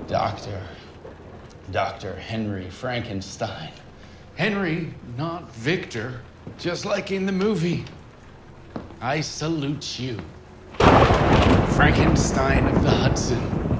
Dr. Henry Frankenstein. Henry, not Victor, just like in the movie. I salute you. Frankenstein of the Hudson.